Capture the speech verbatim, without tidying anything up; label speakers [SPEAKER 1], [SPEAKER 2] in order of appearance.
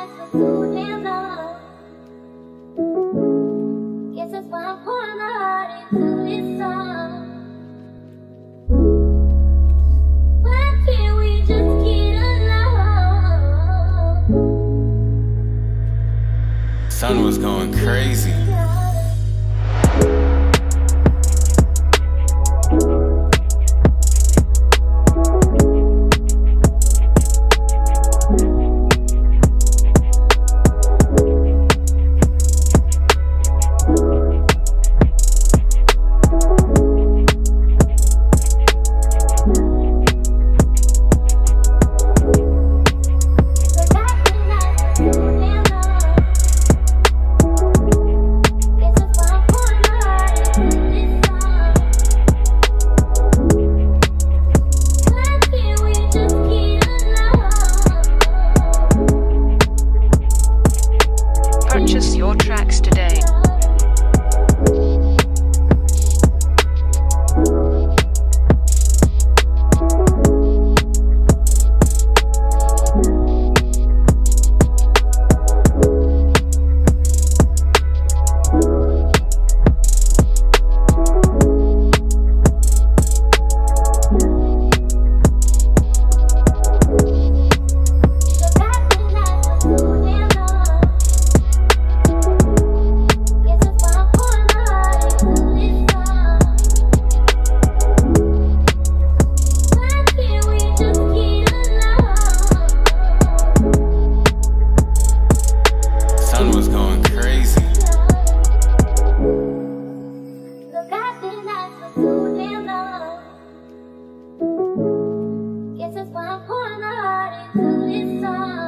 [SPEAKER 1] nights for too damn long. Guess that's why I'm pouring my heart into this song. Why can't we just get along?
[SPEAKER 2] Sun was going crazy.
[SPEAKER 3] Purchase your tracks today.
[SPEAKER 2] Sun was going crazy.
[SPEAKER 1] Look, I've been nice for too damn long. Guess that's why I'm pouring my heart into this song.